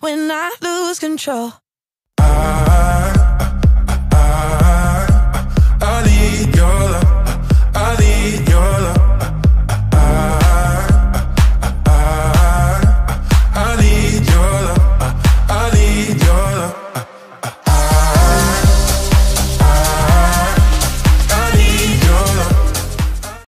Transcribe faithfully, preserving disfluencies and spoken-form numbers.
when I lose control. I, I, I, I need your love.